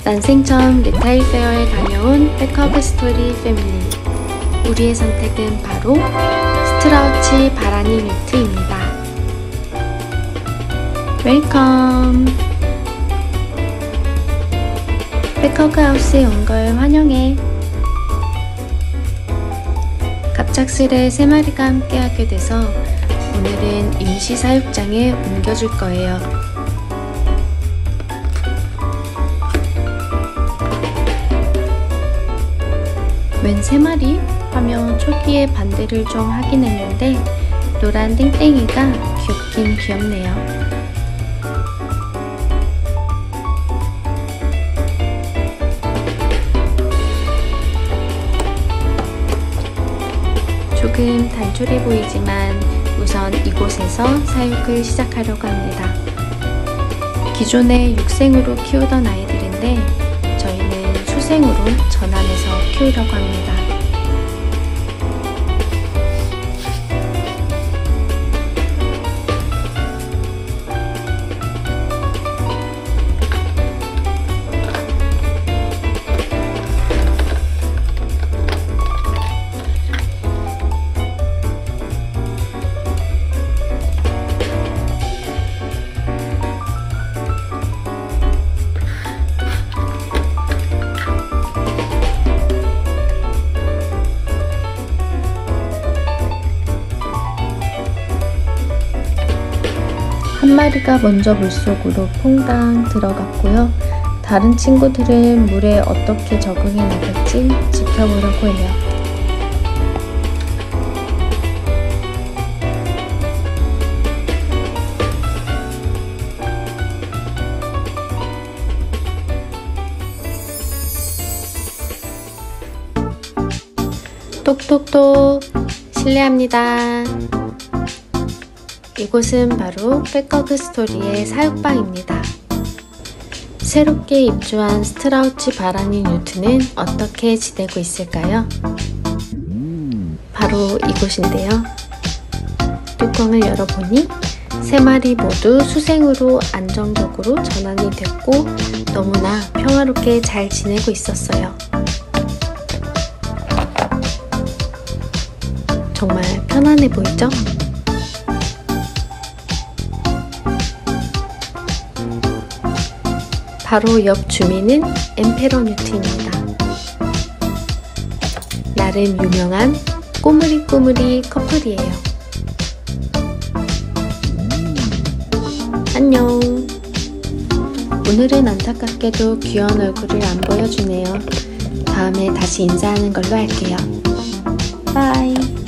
난생 처음 리테일 페어에 다녀온 백허그 스토리 패밀리. 우리의 선택은 바로 스트라우치 바라니 뉴트입니다. 웰컴! 백허그 하우스에 온 걸 환영해. 갑작스레 3마리가 함께하게 돼서 오늘은 임시 사육장에 옮겨줄 거예요. 웬 3마리? 하며 초기에 반대를 좀 하긴 했는데 노란 땡땡이가 귀엽긴 귀엽네요. 조금 단촐해 보이지만 우선 이곳에서 사육을 시작하려고 합니다. 기존에 육생으로 키우던 아이들인데 저희는 수생으로 전환해서 키우려고 합니다. 한 마리가 먼저 물속으로 퐁당 들어갔고요. 다른 친구들은 물에 어떻게 적응해 나갈지 지켜보려고 해요. 똑똑똑! 실례합니다. 이곳은 바로 백허그 스토리의 사육방입니다. 새롭게 입주한 스트라우치 바라니 뉴트는 어떻게 지내고 있을까요? 바로 이곳인데요. 뚜껑을 열어보니 3마리 모두 수생으로 안정적으로 전환이 됐고 너무나 평화롭게 잘 지내고 있었어요. 정말 편안해 보이죠? 바로 옆 주민은 엠페러 뉴트입니다. 나름 유명한 꼬물이 커플이에요. 안녕! 오늘은 안타깝게도 귀여운 얼굴을 안 보여주네요. 다음에 다시 인사하는 걸로 할게요. 바이!